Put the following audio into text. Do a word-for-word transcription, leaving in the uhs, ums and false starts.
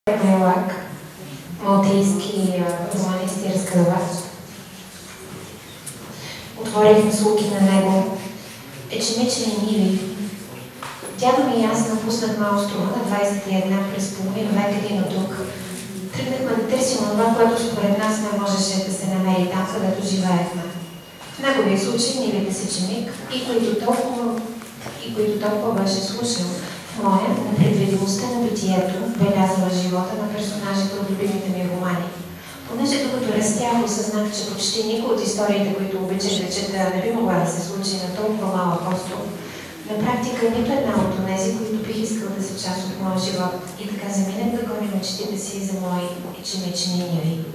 Майлак, малтийски романист и разказвач. Отворихме слуки на него ечемични ниви. Дядо ми и аз напуснахме острова на двайсет и една през половин век един от друг. Тръгнахме да търсим това, което според нас не можеше да се намери там, където живеехме. В неговия случай нивите с ечемик, и които толкова, и които толкова беше слушал. В моя, непредвидимостта на битието, белязала живота на персонажите от любимите ми романи. Понеже докато растях, осъзнах, че почти никой от историите, които обичах да чета, не би могла да се случи на толкова малък остров. На практика нито една от тези, които бих искал да са част от моя живот. И така заминах да гоня мечтите си за мои ечемични ниви.